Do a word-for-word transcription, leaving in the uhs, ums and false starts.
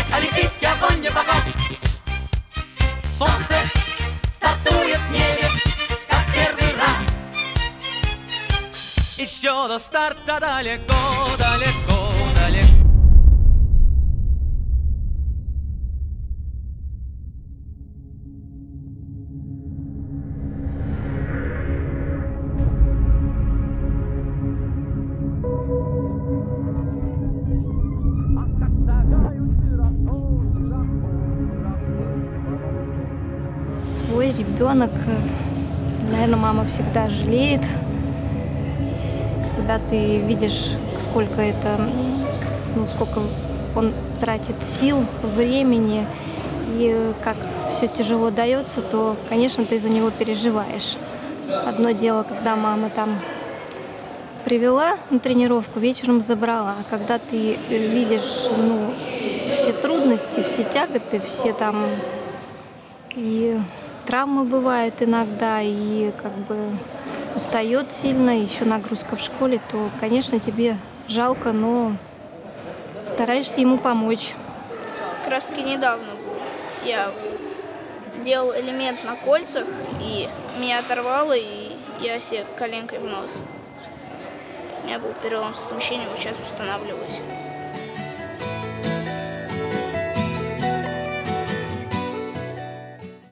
олимпийский огонь не погас. Солнце стартует в небе, как первый раз. Еще до старта далеко, далеко, далеко. Свой ребенок, наверное, мама всегда жалеет, когда ты видишь, сколько это, ну, сколько он тратит сил, времени, и как все тяжело дается, то, конечно, ты за него переживаешь. Одно дело, когда мама там привела на тренировку, вечером забрала, а когда ты видишь, ну, все трудности, все тяготы, все там и травмы бывают иногда, и как бы устает сильно, еще нагрузка в школе, то, конечно, тебе жалко, но стараешься ему помочь. Как раз таки недавно я делал элемент на кольцах, и меня оторвало, и я себе коленкой в нос. У меня был перелом совмещения, его сейчас устанавливаюсь.